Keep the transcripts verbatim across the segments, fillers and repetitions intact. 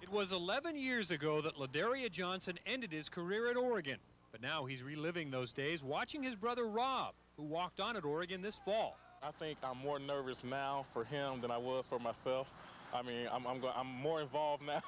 It was eleven years ago that Laderia Johnson ended his career at Oregon. But now he's reliving those days watching his brother Rob, who walked on at Oregon this fall. I think I'm more nervous now for him than I was for myself. I mean, I'm, I'm, go I'm more involved now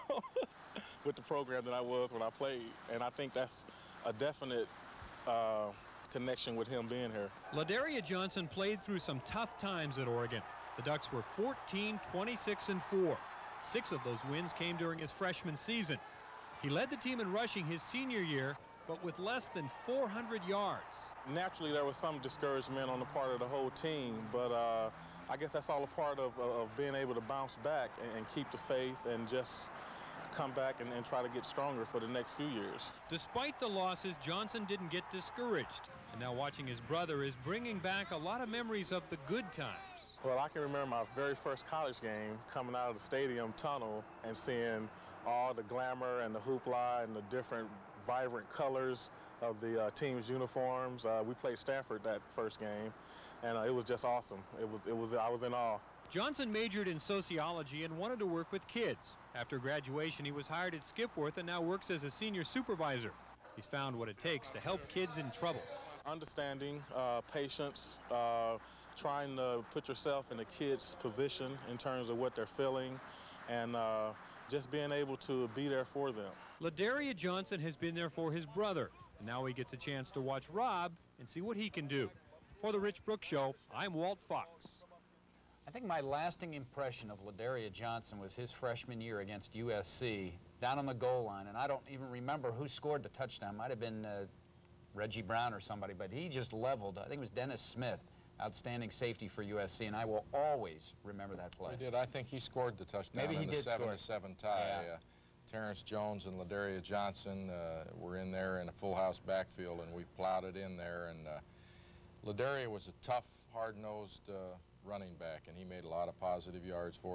with the program than I was when I played. And I think that's a definite uh, connection with him being here. Laderia Johnson played through some tough times at Oregon. The Ducks were fourteen, twenty-six, and four. Six of those wins came during his freshman season. He led the team in rushing his senior year, but with less than four hundred yards. Naturally, there was some discouragement on the part of the whole team, but uh, I guess that's all a part of, of being able to bounce back and, and keep the faith and just come back and, and try to get stronger for the next few years. Despite the losses, Johnson didn't get discouraged. And now watching his brother is bringing back a lot of memories of the good times. Well, I can remember my very first college game coming out of the stadium tunnel and seeing all the glamour and the hoopla and the different vibrant colors of the uh, team's uniforms. Uh, we played Stanford that first game, and uh, it was just awesome. It was, it was, I was in awe. Johnson majored in sociology and wanted to work with kids. After graduation, he was hired at Skipworth and now works as a senior supervisor. He's found what it takes to help kids in trouble. Understanding, uh, patience, uh, trying to put yourself in a kid's position in terms of what they're feeling, and uh, just being able to be there for them. Laderia Johnson has been there for his brother, and now he gets a chance to watch Rob and see what he can do. For the Rich Brooks Show, I'm Walt Fox. I think my lasting impression of Laderia Johnson was his freshman year against U S C, down on the goal line, and I don't even remember who scored the touchdown. Might have been uh, Reggie Brown or somebody, but he just leveled. I think it was Dennis Smith, outstanding safety for U S C, and I will always remember that play. He did. I think he scored the touchdown. Maybe he in the did seven score. to seven tie. Yeah. Uh, Terrence Jones and Laderia Johnson uh, were in there in a full house backfield, and we plowed it in there. And uh, Laderia was a tough, hard-nosed uh, running back, and he made a lot of positive yards for us.